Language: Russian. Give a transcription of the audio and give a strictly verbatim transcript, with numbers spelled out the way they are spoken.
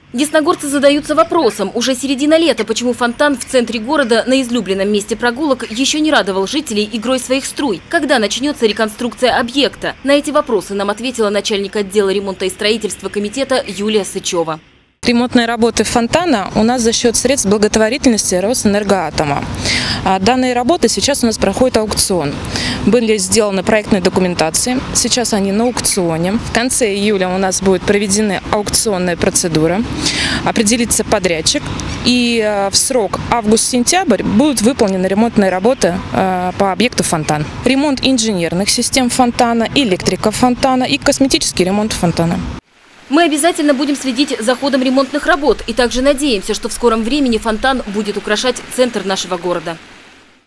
Десногорцы задаются вопросом, уже середина лета, почему фонтан в центре города на излюбленном месте прогулок еще не радовал жителей игрой своих струй. Когда начнется реконструкция объекта? На эти вопросы нам ответила начальник отдела ремонта и строительства комитета Юлия Сычева. Ремонтные работы фонтана у нас за счет средств благотворительности Росэнергоатома. Данные работы сейчас у нас проходит аукцион. Были сделаны проектные документации, сейчас они на аукционе. В конце июля у нас будет проведены аукционные процедуры, определится подрядчик, и в срок август-сентябрь будут выполнены ремонтные работы по объекту фонтан. Ремонт инженерных систем фонтана, электрика фонтана и косметический ремонт фонтана. Мы обязательно будем следить за ходом ремонтных работ и также надеемся, что в скором времени фонтан будет украшать центр нашего города.